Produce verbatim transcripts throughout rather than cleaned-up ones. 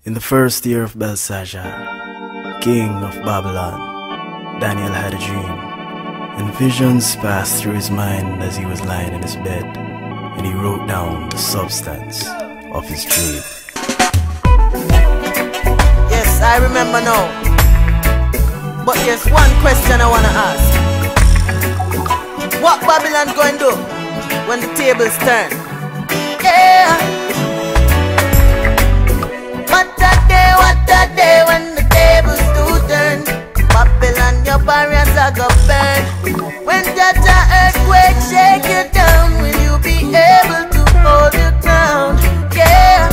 In the first year of Belshazzar, king of Babylon, Daniel had a dream, and visions passed through his mind as he was lying in his bed, and he wrote down the substance of his dream. Yes, I remember now. But there's one question I want to ask. What Babylon going to do when the tables turn? Yeah. What a day, what a day when the tables do turn. Babylon, your barriers are gonna burn. When that earthquake shake you down, will you be able to hold your ground? Yeah.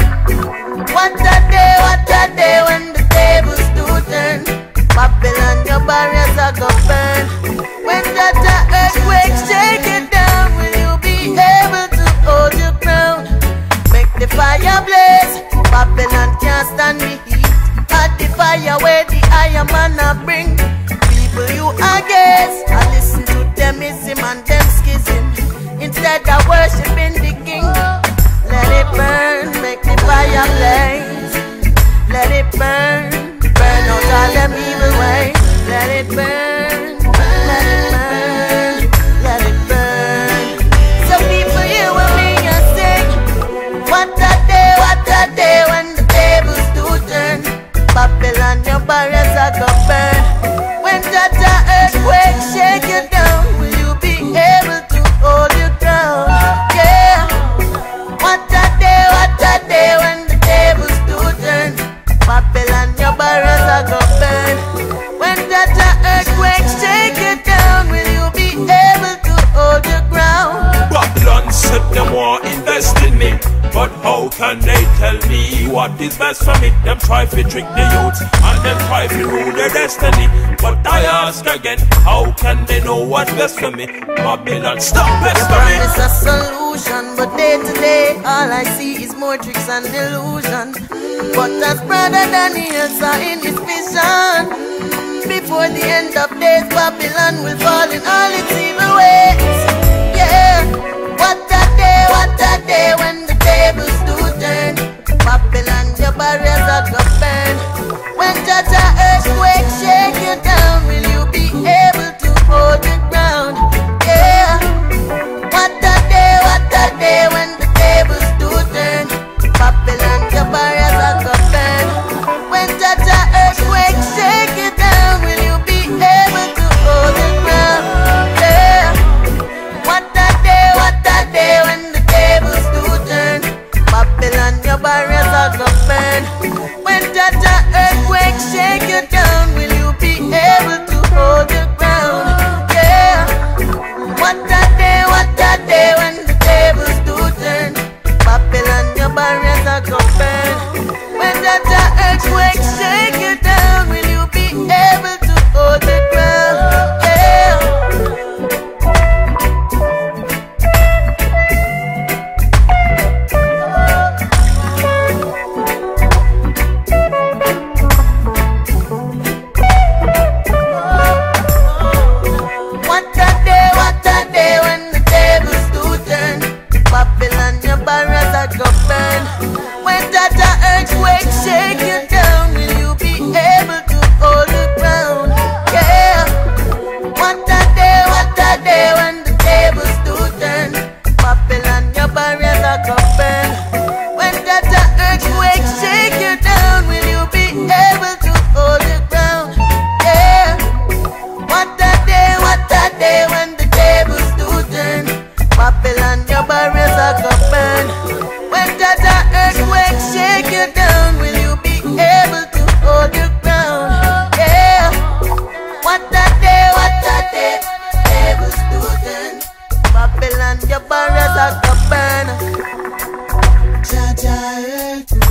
What a day, what a day when the tables do turn. Babylon, your barriers are gonna burn. When that earthquake shake you down, will you be able to hold your ground? Make the fire blaze. Babylon can't stand the heat. At the fire where the iron man a bring. People you against, I listen to them ism and them schism. Instead of worshiping the king, let it burn, make the fire blaze. Let it burn, burn out all them evil ways. Let it burn, let it burn, let it burn. So people hear what me a sing. What a day, what a day when the tables do turn. Babylon, your barriers are gonna burn. When that earthquake shake you down, will you be able to hold your ground? Yeah. What a day, what a day when the tables do turn. Babylon, your barriers are gonna burn. When that earthquake shake you down, will you be able to hold your ground? Babylon said them want invest in me, but how can they tell me what is best for me? Them try to trick the youth and them try to rule their destiny. But I ask again, how can they know what's best for me? Babylon, stop pestering me. It's a solution, but day to day all I see is more tricks and delusion. But as brother Daniel saw in his vision, before the end of days, Babylon will fall in all its evil ways. Yeah, what a day, what a day when the tables do turn. Babylon, your barriers are gonna burn. When that earthquake shake you down, will you be able to hold the ground? Yeah, what a day, what a day when the tables do turn. Babylon, your barriers are gonna burn. When that earthquake shake you down, will you be able to hold the ground? Yeah, what a day, what a day when the tables do turn. Babylon, your barriers are gonna burn. When that earthquake shake you down, will you be able to hold the ground? Yeah, what a day, what a day when the tables do turn. Babylon, your barriers are gonna burn. When that earthquake shake you down, will you be able to hold the ground? Yeah. What a day, what a day when the tables do turn. Babylon, your barriers are gonna burn. When that earthquake shake you down, will you be able to hold the ground? Yeah. What a day, what a day when the tables do turn. Babylon, your barriers are gonna burn. When that earthquake shake you down, will you be able to hold the ground? Yeah. What a day, what a day when the tables do turn. Babylon, your barriers are gonna burn. When that earthquake shake you down, will you be able to hold your ground? Yeah. What a day, what a day, tables do turn. Babylon, your barriers are gonna burn. Jah Jah earth.